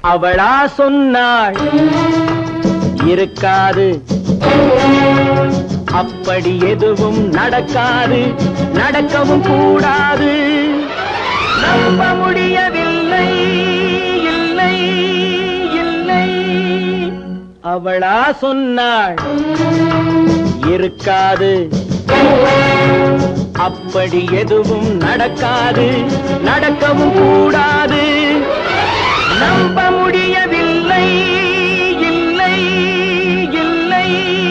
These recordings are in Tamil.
அவளா சொன்னாள் இருக்காது, அப்படி எதுவும் நடக்காது, நடக்கவும் கூடாது. நம்ப முடியவில்லை, இல்லை இல்லை. அவளா சொன்னாள் இருக்காது, அப்படி எதுவும் நடக்காது, நடக்கவும் கூடாது. நம்ப முடியவில்லை, இல்லை இல்லை.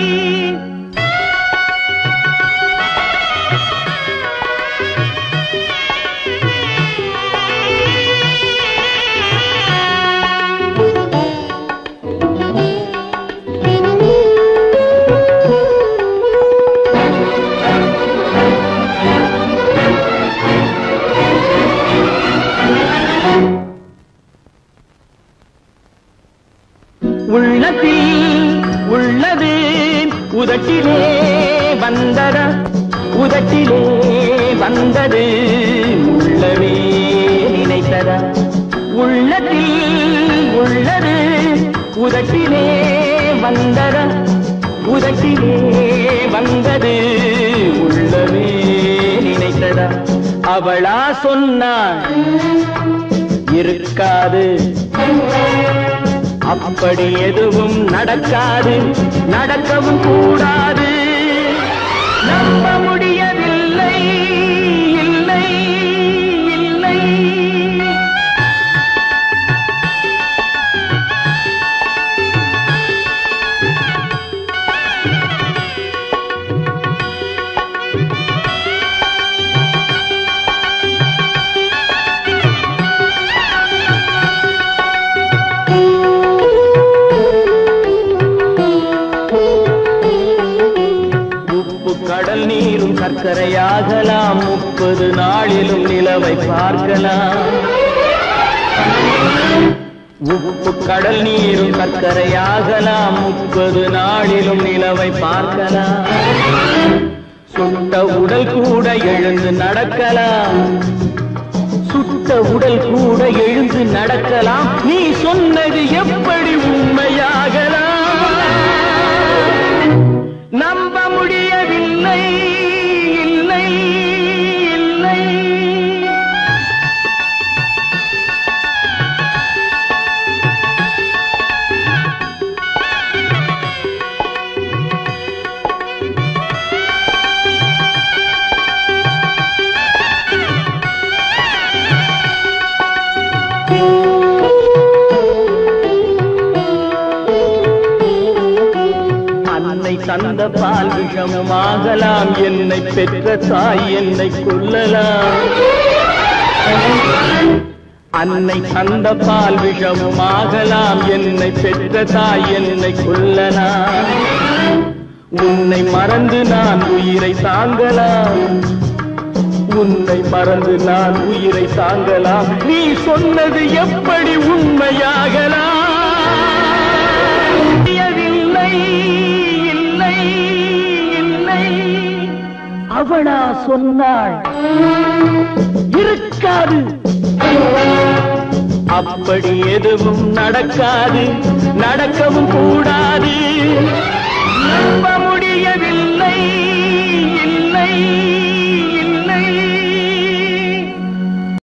உள்ளத்தில் உள்ளது உதட்டிலே வந்ததா, உதட்டிலே வந்தது உள்ளவே நினைத்ததா. உள்ளத்தில் உள்ளது உதட்டிலே வந்ததா, உதட்டிலே வந்தது உள்ளவே நினைத்ததா. அவளா சொன்னாள் இருக்காது, அப்படி எதுவும் நடக்காது, நடக்கவும் கூடாது. நம்ப முடியவில்லை, இல்லை இல்லை. கடல் நீரும் சர்க்கரையாகலாம், 30 நாளிலும் நிலவை பார்க்கலாம். உப்பு கடல் நீரும் சர்க்கரையாகலாம், 30 நாளிலும் நிலவை பார்க்கலாம். சுட்ட உடல் கூட எழுந்து நடக்கலாம், சுட்ட உடல் கூட எழுந்து நடக்கலாம். நீ சொன்னது எப்படி உண்மையாகலாம்? நம்ப முடியவில்லை, இல்லை இல்லை. அன்னை தந்த பால் விஷமுமாகலாம், என்னை பெற்ற தாய் என்னை கொல்லலாம். அன்னை தந்த பால் விஷமுமாகலாம், என்னை பெற்ற தாய் என்னை கொல்லலாம். உன்னை மறந்து நான் உயிரை தாங்கலாம், உன்னை மறந்து நான் உயிரை தாங்கலாம். நீ சொன்னது எப்படி உண்மையாகலாம்? இல்லை இல்லை. அவளா சொன்னாள் இருக்காது, அப்படி எதுவும் நடக்காது, நடக்கவும் கூடாது. நம்ப முடியவில்லை, இல்லை